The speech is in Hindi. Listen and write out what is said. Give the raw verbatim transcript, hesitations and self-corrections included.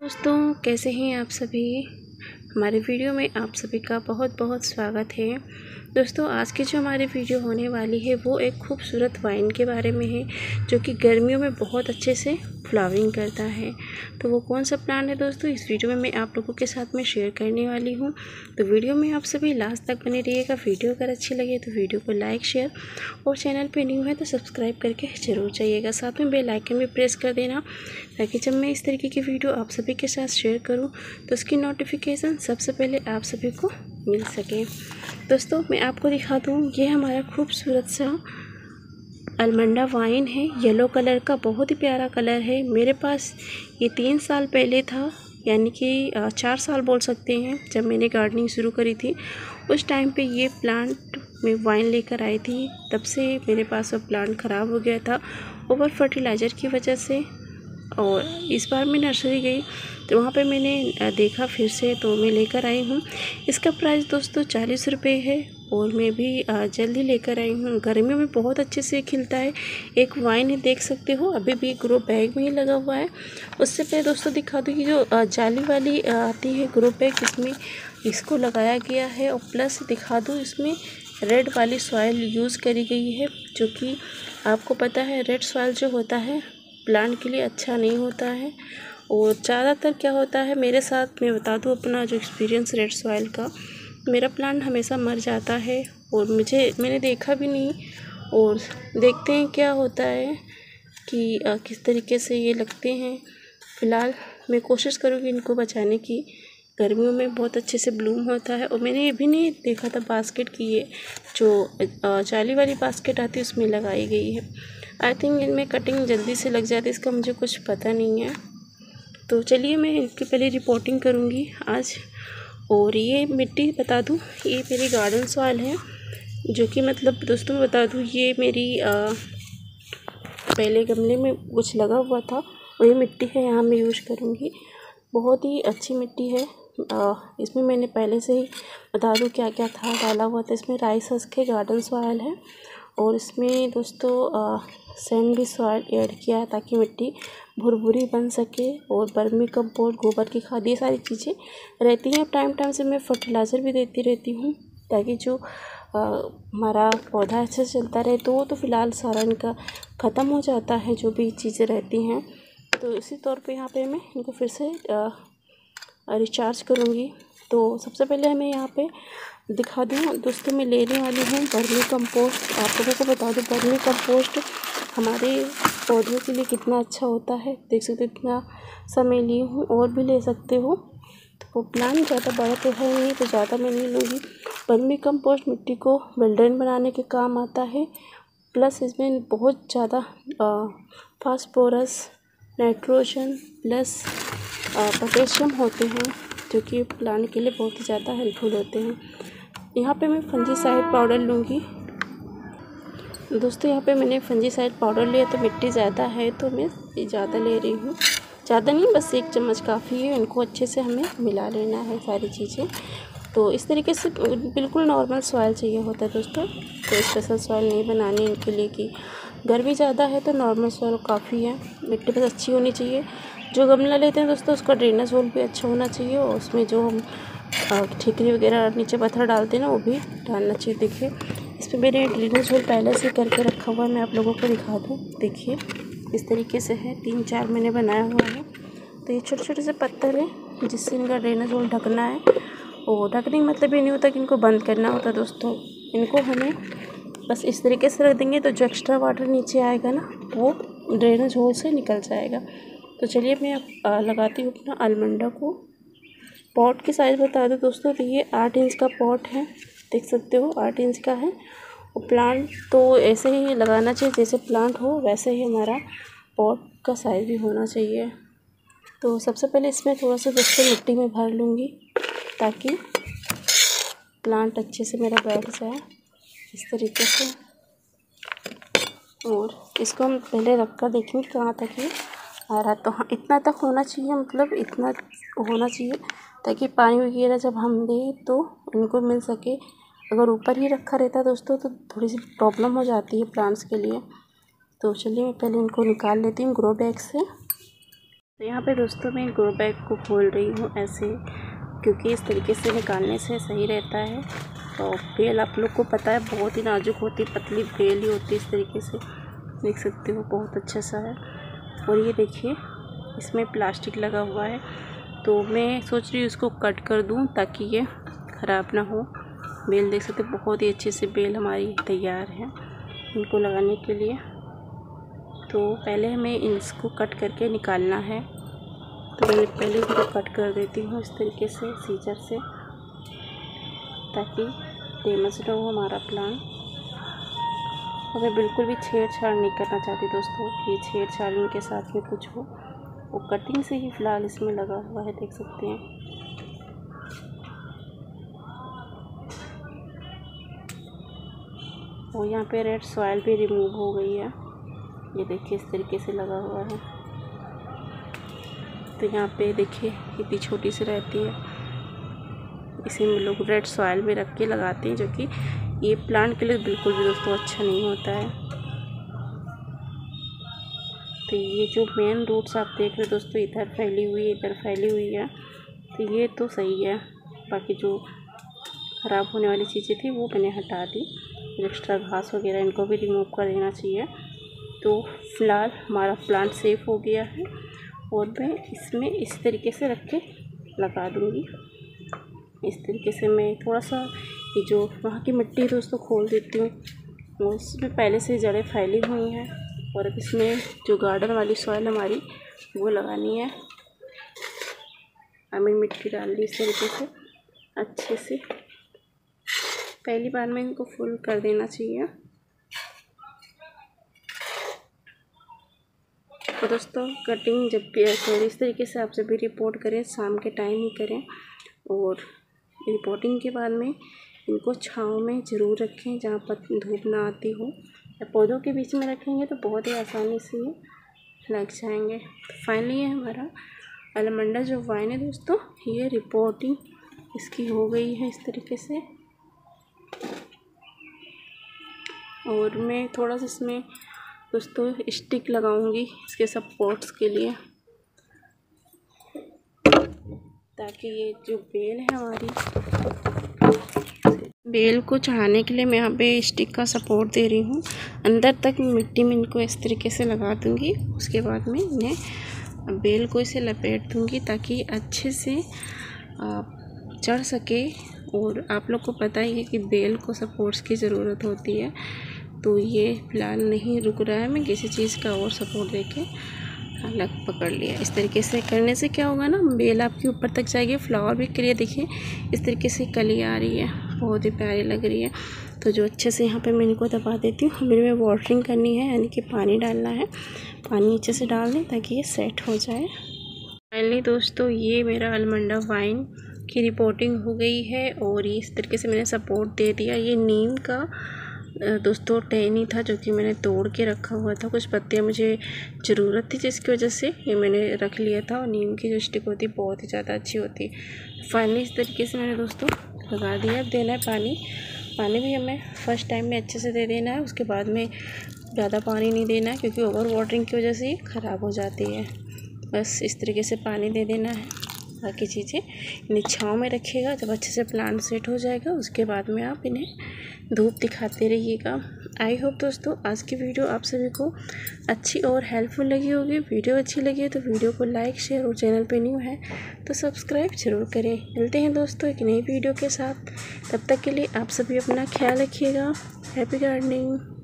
दोस्तों कैसे हैं आप सभी। हमारे वीडियो में आप सभी का बहुत बहुत स्वागत है। दोस्तों आज की जो हमारी वीडियो होने वाली है वो एक खूबसूरत वाइन के बारे में है जो कि गर्मियों में बहुत अच्छे से फ्लावरिंग करता है। तो वो कौन सा प्लांट है दोस्तों, इस वीडियो में मैं आप लोगों के साथ में शेयर करने वाली हूँ। तो वीडियो में आप सभी लास्ट तक बने रहिएगा। वीडियो अगर अच्छी लगे तो वीडियो को लाइक शेयर और चैनल पे न्यू है तो सब्सक्राइब करके ज़रूर जाइएगा। साथ में बेल आइकन भी प्रेस कर देना ताकि जब मैं इस तरीके की वीडियो आप सभी के साथ शेयर करूं तो उसकी नोटिफिकेशन सबसे पहले आप सभी को मिल सके। दोस्तों मैं आपको दिखा दूं, ये हमारा खूबसूरत सा अलमंडा वाइन है, येलो कलर का, बहुत ही प्यारा कलर है। मेरे पास ये तीन साल पहले था, यानी कि चार साल बोल सकते हैं, जब मैंने गार्डनिंग शुरू करी थी। उस टाइम पे ये प्लांट मैं वाइन लेकर आई थी, तब से मेरे पास वो प्लांट ख़राब हो गया था ओवर फर्टिलाइज़र की वजह से। और इस बार मैं नर्सरी गई तो वहाँ पे मैंने देखा फिर से, तो मैं लेकर आई हूँ। इसका प्राइस दोस्तों चालीस रुपये है और मैं भी जल्दी लेकर आई हूँ। गर्मियों में बहुत अच्छे से खिलता है। एक वाइन है, देख सकते हो, अभी भी ग्रो बैग में ही लगा हुआ है। उससे पहले दोस्तों दिखा दूँ कि जो जाली वाली आती है ग्रो बैग, इसमें इसको लगाया गया है। और प्लस दिखा दूँ, इसमें रेड वाली सॉइल यूज़ करी गई है, जो कि आपको पता है रेड सॉइल जो होता है प्लांट के लिए अच्छा नहीं होता है। और ज़्यादातर क्या होता है मेरे साथ, मैं बता दूं अपना जो एक्सपीरियंस रेड सॉइल का, मेरा प्लांट हमेशा मर जाता है और मुझे मैंने देखा भी नहीं। और देखते हैं क्या होता है कि आ, किस तरीके से ये लगते हैं। फ़िलहाल मैं कोशिश करूँगी इनको बचाने की। गर्मियों में बहुत अच्छे से ब्लूम होता है। और मैंने ये भी नहीं देखा था बास्केट की, ये जो जाली वाली बास्केट आती है उसमें लगाई गई है। आई थिंक इनमें कटिंग जल्दी से लग जाती है, इसका मुझे कुछ पता नहीं है। तो चलिए मैं इनकी पहले रिपोर्टिंग करूँगी आज। और ये मिट्टी बता दूँ, ये मेरी गार्डन सॉइल है, जो कि मतलब दोस्तों मैं बता दूँ, ये मेरी आ, पहले गमले में कुछ लगा हुआ था, वही मिट्टी है, यहाँ मैं यूज़ करूँगी। बहुत ही अच्छी मिट्टी है। आ, इसमें मैंने पहले से ही बता दूँ क्या क्या था डाला हुआ था। इसमें राइस हस्क है, गार्डन सॉइल है, और इसमें दोस्तों सैंड भी सॉइल ऐड किया है ताकि मिट्टी भुरभुरी बन सके। और वर्मी कंपोस्ट, गोबर की खाद, ये सारी चीज़ें रहती हैं। टाइम टाइम से मैं फर्टिलाइज़र भी देती रहती हूँ ताकि जो हमारा पौधा अच्छे से चलता रहे। तो वो तो फ़िलहाल सारा इनका ख़त्म हो जाता है जो भी चीज़ें रहती हैं। तो इसी तौर पे यहाँ पे मैं इनको फिर से रिचार्ज करूँगी। तो सबसे पहले हमें यहाँ पे दिखा दूँ दोस्तों, मैं लेने वाली हूँ वर्मी कंपोस्ट। आप लोगों को बता दूँ वर्मी कंपोस्ट हमारे पौधों के लिए कितना अच्छा होता है। देख सकते हो इतना समय ली हूँ, और भी ले सकते हो। तो वो प्लांट ज़्यादा बड़ा तो है नहीं, तो ज़्यादा मैं नहीं लूँगी। वर्मी कंपोस्ट मिट्टी को वेल्डेन बनाने के काम आता है। प्लस इसमें बहुत ज़्यादा फास्फोरस, नाइट्रोजन प्लस पोटेशियम होते हैं, जो कि प्लांट के लिए बहुत ही ज़्यादा हेल्पफुल होते हैं। यहाँ पे मैं फंजीसाइड पाउडर लूँगी दोस्तों। यहाँ पे मैंने फंजीसाइड पाउडर लिया, तो मिट्टी ज़्यादा है तो मैं ज़्यादा ले रही हूँ। ज़्यादा नहीं, बस एक चम्मच काफ़ी है। इनको अच्छे से हमें मिला लेना है सारी चीज़ें। तो इस तरीके से बिल्कुल नॉर्मल सॉइल चाहिए होता है दोस्तों, तो स्पेशल सॉइल नहीं बनानी इनके लिए कि गर्मी ज़्यादा है, तो नॉर्मल सॉइल काफ़ी है। मिट्टी बस अच्छी होनी चाहिए। जो गमला लेते हैं दोस्तों उसका ड्रेनेज होल भी अच्छा होना चाहिए, और उसमें जो हम ठीकरी वगैरह नीचे पत्थर डालते हैं ना, वो भी डालना चाहिए। देखिए इस पर मैंने ड्रेनेज होल पहले से करके रखा हुआ है, मैं आप लोगों को दिखा दूँ। देखिए इस तरीके से है, तीन चार मैंने बनाया हुआ है। तो ये छोटे छोटे से पत्थर हैं जिससे इनका ड्रेनेज होल ढकना है। और ढकने का मतलब ये नहीं होता कि इनको बंद करना होता दोस्तों, इनको हमें बस इस तरीके से रख देंगे तो जो एक्स्ट्रा वाटर नीचे आएगा ना, वो ड्रेनेज होल से निकल जाएगा। तो चलिए मैं अब लगाती हूँ अपना अलमंडा को। पॉट की साइज़ बता दो दोस्तों, तो ये आठ इंच का पॉट है, देख सकते हो आठ इंच का है। और प्लांट तो ऐसे ही लगाना चाहिए, जैसे प्लांट हो वैसे ही हमारा पॉट का साइज़ भी होना चाहिए। तो सबसे पहले इसमें थोड़ा सा दोस्तों मिट्टी में भर लूँगी ताकि प्लांट अच्छे से मेरा बैठ जाए इस तरीके से। और इसको हम पहले रख कर देखेंगे कहाँ तक ये आ रहा। तो हाँ, इतना तक होना चाहिए, मतलब इतना होना चाहिए ताकि पानी वगैरह जब हम दें तो इनको मिल सके। अगर ऊपर ही रखा रहता दोस्तों तो थोड़ी सी प्रॉब्लम हो जाती है प्लांट्स के लिए। तो चलिए मैं पहले इनको निकाल लेती हूँ ग्रो बैग से। तो यहाँ पे दोस्तों मैं ग्रो बैग को खोल रही हूँ ऐसे, क्योंकि इस तरीके से निकालने से सही रहता है। तो बेल आप लोग को पता है बहुत ही नाजुक होती, पतली बेल ही होती है। इस तरीके से देख सकते हो बहुत अच्छा सा है। और ये देखिए इसमें प्लास्टिक लगा हुआ है, तो मैं सोच रही हूँ इसको कट कर दूँ ताकि ये ख़राब ना हो। बेल देख सकते हो बहुत ही अच्छे से बेल हमारी तैयार है इनको लगाने के लिए। तो पहले हमें इसको कट करके निकालना है, तो मैं पहले इनको कट कर देती हूँ इस तरीके से सीजर से, ताकि डैमेज ना हो हमारा प्लांट। और मैं बिल्कुल भी छेड़छाड़ नहीं करना चाहती दोस्तों कि छेड़छाड़ इनके साथ में कुछ हो। वो कटिंग से ही फ़िलहाल इसमें लगा हुआ है, देख सकते हैं। और यहाँ पे रेड सॉइल भी रिमूव हो गई है, ये देखिए इस तरीके से लगा हुआ है। तो यहाँ पे देखिए कितनी छोटी सी रहती है, इसे हम लोग रेड सॉइल में रख के लगाते हैं, जो कि ये प्लांट के लिए बिल्कुल भी दोस्तों अच्छा नहीं होता है। तो ये जो मेन रूट्स आप देख रहे हो दोस्तों, इधर फैली हुई है, इधर फैली हुई है, तो ये तो सही है। बाकी जो ख़राब होने वाली चीज़ें थी वो मैंने हटा दी। एक्स्ट्रा घास वगैरह इनको भी रिमूव कर देना चाहिए। तो फ़िलहाल हमारा प्लांट सेफ हो गया है, और मैं इसमें इस तरीके से रख के लगा दूँगी। इस तरीके से मैं थोड़ा सा ये जो वहाँ की मिट्टी दोस्तों खोल देती हूँ, उसमें पहले से जड़ें फैली हुई हैं। और अब इसमें जो गार्डन वाली सॉइल हमारी वो लगानी है, हमें मिट्टी डाल दी इस तरीके से अच्छे से। पहली बार में इनको फुल कर देना चाहिए। तो दोस्तों कटिंग जब भी सॉरी इस तरीके से आप जब भी रिपोर्ट करें शाम के टाइम ही करें, और रिपोर्टिंग के बाद में इनको छांव में ज़रूर रखें जहाँ पर धूप ना आती हो, या पौधों के बीच में रखेंगे तो बहुत ही आसानी से ये लग जाएंगे। तो फाइनली ये हमारा अलमंडा जो वाइन है दोस्तों, ये रिपोर्टिंग इसकी हो गई है इस तरीके से। और मैं थोड़ा सा इसमें दोस्तों स्टिक लगाऊंगी इसके सपोर्ट्स के लिए, ताकि ये जो बेल है हमारी, बेल को चढ़ाने के लिए मैं यहाँ पे स्टिक का सपोर्ट दे रही हूँ। अंदर तक मिट्टी में इनको इस तरीके से लगा दूँगी। उसके बाद में इन्हें बेल को इसे लपेट दूँगी ताकि अच्छे से चढ़ सके। और आप लोग को पता ही है कि बेल को सपोर्ट्स की ज़रूरत होती है, तो ये फ़िलहाल नहीं रुक रहा है। मैं किसी चीज़ का और सपोर्ट देके अलग पकड़ लिया। इस तरीके से करने से क्या होगा ना, बेल आपके ऊपर तक जाएगी। फ्लावर भी क्लियर देखिए इस तरीके से कली आ रही है, बहुत ही प्यारी लग रही है। तो जो अच्छे से यहाँ पे मैं इनको दबा देती हूँ। हमें में वाटरिंग करनी है, यानी कि पानी डालना है। पानी नीचे से डाल दें ताकि ये सेट हो जाए। फाइनली दोस्तों ये मेरा अलमंडा वाइन की रिपोर्टिंग हो गई है, और ये इस तरीके से मैंने सपोर्ट दे दिया। ये नीम का दोस्तों टहनी था जो कि मैंने तोड़ के रखा हुआ था। कुछ पत्तियां मुझे ज़रूरत थी जिसकी वजह से ये मैंने रख लिया था। और नीम की जो स्टिक होती है बहुत ही ज़्यादा अच्छी होती है। फाइनली इस तरीके से मैंने दोस्तों लगा दिया। अब देना है पानी। पानी भी हमें फर्स्ट टाइम में अच्छे से दे देना है, उसके बाद में ज़्यादा पानी नहीं देना है, क्योंकि ओवर वाटरिंग की वजह से ये ख़राब हो जाती है। बस इस तरीके से पानी दे देना है। बाकी चीज़ें इन्हें छाँव में रखिएगा। जब अच्छे से प्लांट सेट हो जाएगा उसके बाद में आप इन्हें धूप दिखाते रहिएगा। आई होप दोस्तों आज की वीडियो आप सभी को अच्छी और हेल्पफुल लगी होगी। वीडियो अच्छी लगी है तो वीडियो को लाइक शेयर, और चैनल पे न्यू है तो सब्सक्राइब जरूर करें। मिलते हैं दोस्तों एक नई वीडियो के साथ, तब तक के लिए आप सभी अपना ख्याल रखिएगा। Happy gardening.